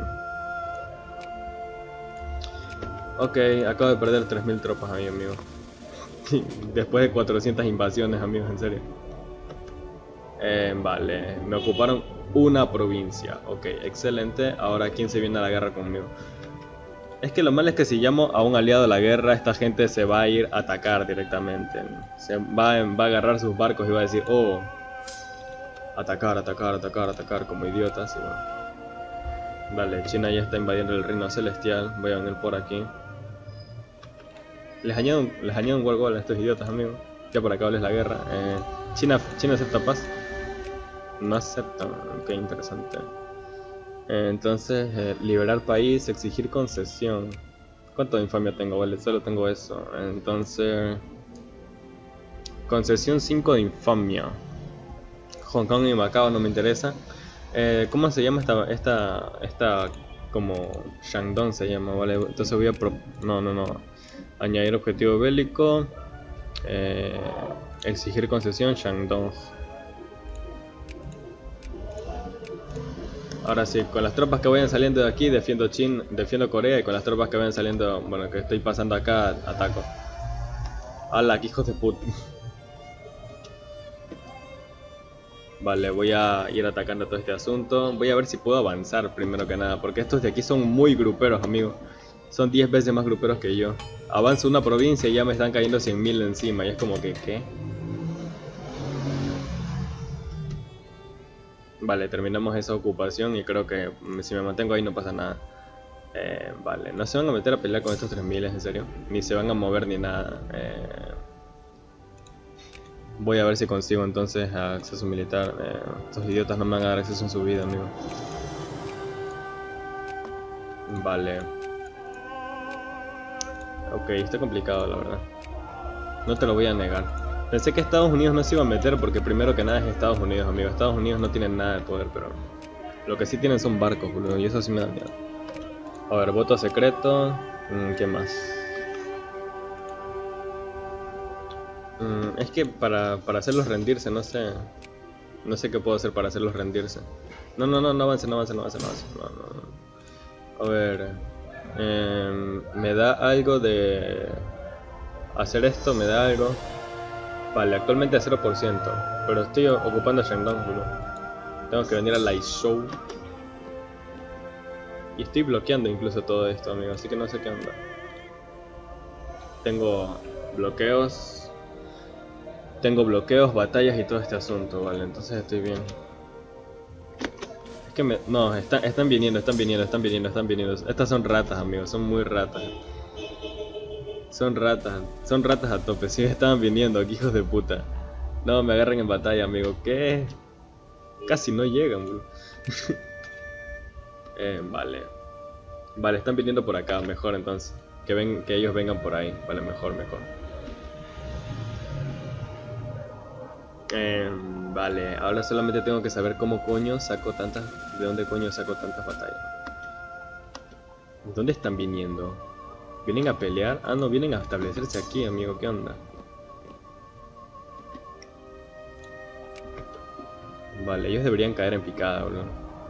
Ok, acabo de perder tres mil tropas ahí, amigo. Después de cuatrocientas invasiones, amigos, en serio. Eh, vale, me ocuparon... una provincia. Ok, excelente. Ahora, ¿quién se viene a la guerra conmigo? Es que lo malo es que si llamo a un aliado a la guerra, esta gente se va a ir a atacar directamente. Se va, va a agarrar sus barcos y va a decir, oh, atacar, atacar, atacar, atacar, como idiotas. Y bueno. Vale, China ya está invadiendo el reino celestial. Voy a venir por aquí. Les añado, un- les añado un World Goal a estos idiotas, amigos. Ya por acá les la guerra. Eh, China, China acepta paz. No acepta. Ok, interesante. Eh, entonces, eh, liberar país, exigir concesión. ¿Cuánto de infamia tengo? Vale, solo tengo eso. Entonces, concesión cinco de infamia. Hong Kong y Macao no me interesa. Eh, ¿Cómo se llama esta, esta, esta, como Shandong se llama? Vale, entonces voy a pro no, no, no. Añadir objetivo bélico. Eh, exigir concesión, Shandong. Ahora sí, con las tropas que vayan saliendo de aquí defiendo Chin, defiendo Corea, y con las tropas que vayan saliendo, bueno, que estoy pasando acá, ataco. ¡Hala, qué hijos de puta! Vale, voy a ir atacando todo este asunto. Voy a ver si puedo avanzar primero que nada, porque estos de aquí son muy gruperos, amigos. Son diez veces más gruperos que yo. Avanzo una provincia y ya me están cayendo cien mil encima, y es como que, ¿qué? Vale, terminamos esa ocupación y creo que si me mantengo ahí no pasa nada. Eh, vale, no se van a meter a pelear con estos tres mil, en serio. Ni se van a mover ni nada. Eh, voy a ver si consigo entonces acceso militar. Eh, estos idiotas no me van a dar acceso en su vida, amigo. Vale. Ok, está complicado la verdad. No te lo voy a negar. Pensé que Estados Unidos no se iba a meter porque primero que nada es Estados Unidos, amigo. Estados Unidos no tienen nada de poder, pero lo que sí tienen son barcos, boludo, y eso sí me da miedo. A ver, voto secreto. Mm, ¿Qué más? Mm, es que para, para hacerlos rendirse, no sé. No sé qué puedo hacer para hacerlos rendirse. No, no, no, no avance, no avance, no avance, no avance. No, no, no. A ver. Eh, me da algo de hacer esto, me da algo. Vale, actualmente a cero por ciento. Pero estoy ocupando Shandong, boludo. Tengo que venir a Laizhou. Y estoy bloqueando incluso todo esto, amigo. Así que no sé qué onda. Tengo bloqueos. Tengo bloqueos, batallas y todo este asunto, vale. Entonces estoy bien. Es que me... No, están, están viniendo, están viniendo, están viniendo, están viniendo. Estas son ratas, amigos. Son muy ratas. Son ratas. Son ratas a tope. Sí, estaban viniendo aquí, hijos de puta. No, me agarran en batalla, amigo. ¿Qué? Casi no llegan, bro. eh, vale. Vale, están viniendo por acá. Mejor entonces. Que, ven, que ellos vengan por ahí. Vale, mejor, mejor. Eh, vale, ahora solamente tengo que saber cómo coño saco tantas... ¿De dónde coño saco tantas batallas? ¿Dónde están viniendo? ¿Vienen a pelear? Ah, no, vienen a establecerse aquí, amigo. ¿Qué onda? Vale, ellos deberían caer en picada, bro.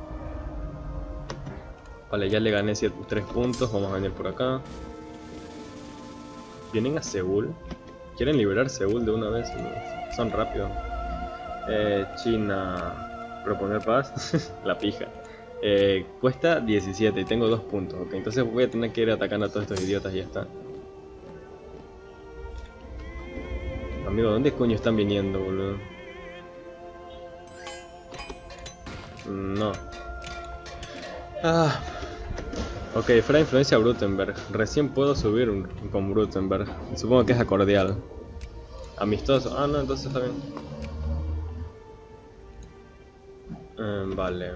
Vale, ya le gané tres puntos. Vamos a venir por acá. ¿Vienen a Seúl? ¿Quieren liberar Seúl de una vez? No, son rápidos. Eh, China... Proponer paz. La pija. Eh, cuesta diecisiete y tengo dos puntos. Ok, entonces voy a tener que ir atacando a todos estos idiotas y ya está. Amigo, ¿dónde coño están viniendo, boludo? No. Ah. Ok, fuera influencia Württemberg. Recién puedo subir un, con Württemberg. Supongo que es a cordial. Amistoso. Ah, no, entonces está bien. Eh, vale.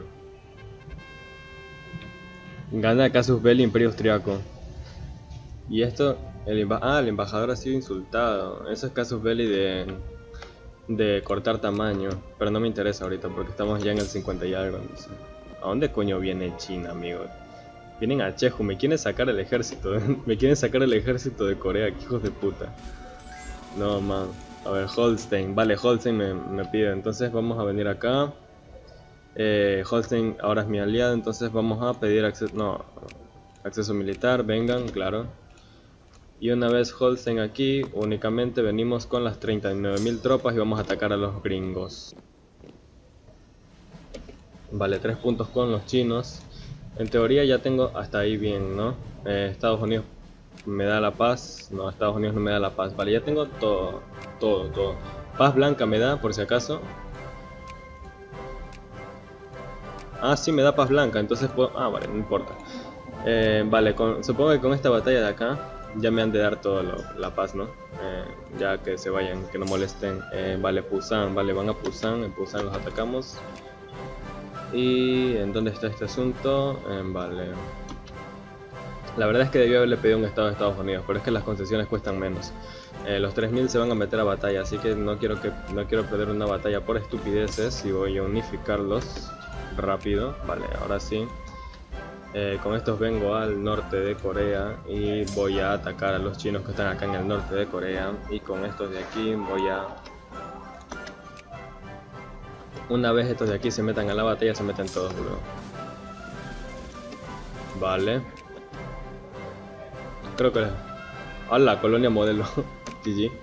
Gana Casus Belli Imperio Austriaco. Y esto... El ah, el embajador ha sido insultado. Eso es Casus Belli de... De cortar tamaño. Pero no me interesa ahorita porque estamos ya en el cincuenta y algo. No sé. ¿A dónde coño viene China, amigo? Vienen a Cheju, me quieren sacar el ejército. Me quieren sacar el ejército de Corea, que hijos de puta. No, man. A ver, Holstein. Vale, Holstein me, me pide. Entonces vamos a venir acá. Eh, Holstein ahora es mi aliado, entonces vamos a pedir acceso... No, acceso militar, vengan, claro. Y una vez Holstein aquí, únicamente venimos con las treinta y nueve mil tropas y vamos a atacar a los gringos. Vale, tres puntos con los chinos. En teoría ya tengo hasta ahí bien, ¿no? Eh, Estados Unidos me da la paz. No, Estados Unidos no me da la paz. Vale, ya tengo todo, todo, todo. Paz blanca me da, por si acaso. Ah, sí, me da paz blanca, entonces puedo... Ah, vale, no importa. Eh, vale, con... supongo que con esta batalla de acá ya me han de dar toda la paz, ¿no? Eh, ya que se vayan, que no molesten. Eh, vale, Pusan, vale, van a Pusan, en Pusan los atacamos. ¿Y en dónde está este asunto? Eh, vale. La verdad es que debió haberle pedido un estado de Estados Unidos, pero es que las concesiones cuestan menos. Eh, los tres mil se van a meter a batalla, así que no quiero que no quiero perder una batalla por estupideces y voy a unificarlos rápido. Vale, ahora sí. Eh, con estos vengo al norte de Corea y voy a atacar a los chinos que están acá en el norte de Corea. Y con estos de aquí voy a... Una vez estos de aquí se metan a la batalla, se meten todos luego. Vale. Creo que... ¡Hala! Colonia modelo. G G.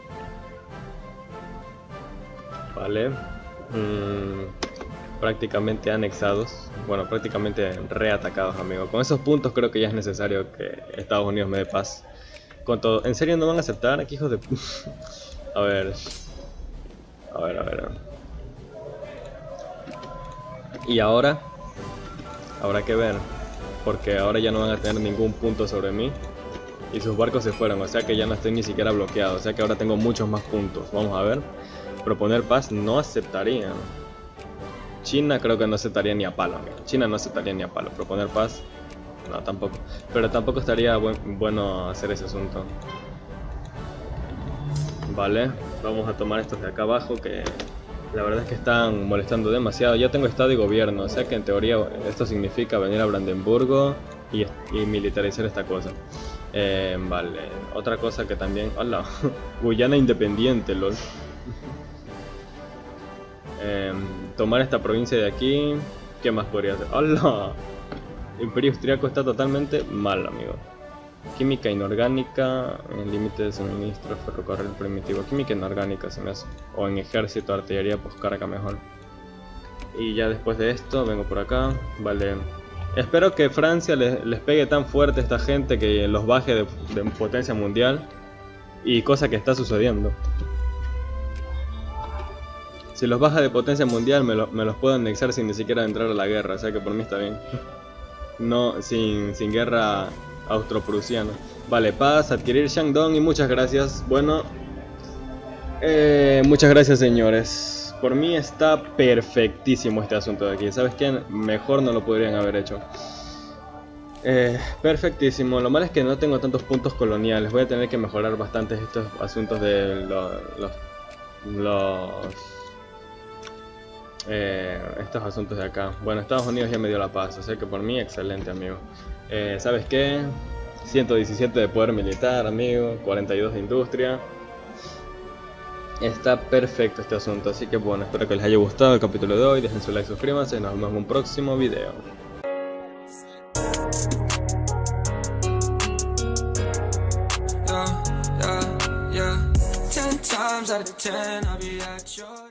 Vale. Mm, prácticamente anexados. Bueno, prácticamente reatacados, amigo. Con esos puntos creo que ya es necesario que Estados Unidos me dé paz. Con todo... ¿En serio no van a aceptar? ¿Qué hijos de... A ver... A ver, a ver... Y ahora... Habrá que ver. Porque ahora ya no van a tener ningún punto sobre mí. Y sus barcos se fueron, o sea que ya no estoy ni siquiera bloqueado. O sea que ahora tengo muchos más puntos. Vamos a ver. Proponer paz no aceptaría. China creo que no aceptaría ni a palo, amigo. China no aceptaría ni a palo. Proponer paz, no, tampoco. Pero tampoco estaría buen, bueno hacer ese asunto. Vale, vamos a tomar estos de acá abajo que la verdad es que están molestando demasiado. Ya tengo estado y gobierno, o sea que en teoría esto significa venir a Brandenburgo y, y militarizar esta cosa. Eh, vale, otra cosa que también... ¡Hola! Guyana independiente, lol. Eh, tomar esta provincia de aquí. ¿Qué más podría hacer? ¡Hola! Imperio Austriaco está totalmente mal, amigo. Química inorgánica, en límite de suministro, ferrocarril primitivo. Química inorgánica se me hace. O en ejército, artillería, pues carga mejor. Y ya después de esto, vengo por acá. Vale. Espero que Francia les, les pegue tan fuerte a esta gente que los baje de, de potencia mundial. Y cosa que está sucediendo. Si los baja de potencia mundial me, lo, me los puedo anexar sin ni siquiera entrar a la guerra. O sea que por mí está bien. No, sin, sin guerra austro-prusiana. Vale, paz, adquirir Shandong y muchas gracias. Bueno, eh, muchas gracias, señores. Por mí está perfectísimo este asunto de aquí. ¿Sabes qué? Mejor no lo podrían haber hecho. Eh, perfectísimo. Lo malo es que no tengo tantos puntos coloniales. Voy a tener que mejorar bastante estos asuntos de lo, los... los eh, estos asuntos de acá. Bueno, Estados Unidos ya me dio la paz. O sea que por mí, excelente, amigo. Eh, ¿Sabes qué? ciento diecisiete de poder militar, amigo. cuarenta y dos de industria. Está perfecto este asunto, así que bueno, espero que les haya gustado el capítulo de hoy. Dejen su like, suscríbanse y nos vemos en un próximo video. Yeah, yeah, yeah. ten times out of ten, I'll be at your